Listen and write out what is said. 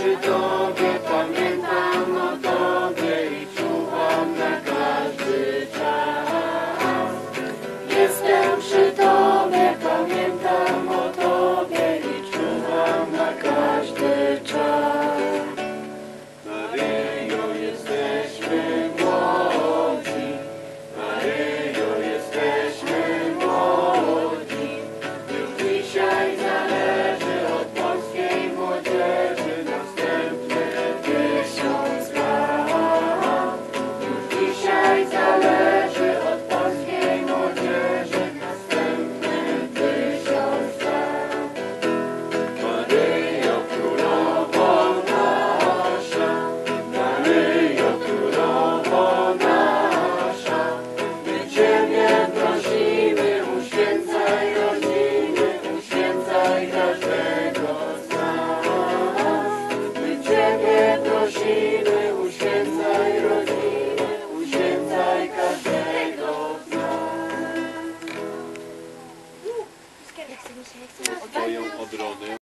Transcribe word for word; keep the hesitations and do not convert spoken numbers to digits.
przy Tobie, pamiętam o Tobie i czuwam na każdy czas. Jestem przy Tobie, pamiętam o Tobie i czuwam na każdy czas. Maryjo, jesteśmy młodzi, Maryjo, jesteśmy młodzi. Już dzisiaj zależy od polskiej młodzieży następny tysiąc lat. Już dzisiaj zależy od polskiej młodzieży następny tysiąc lat. Maryjo, królowo nasza, Maryjo, królowo nasza, my Ciebie prosimy, uświęcaj rodziny, uświęcaj każdego z nas. My Ciebie prosimy, uświęcaj rodziny, uświęcaj każdego z nas. Oto ją od rody.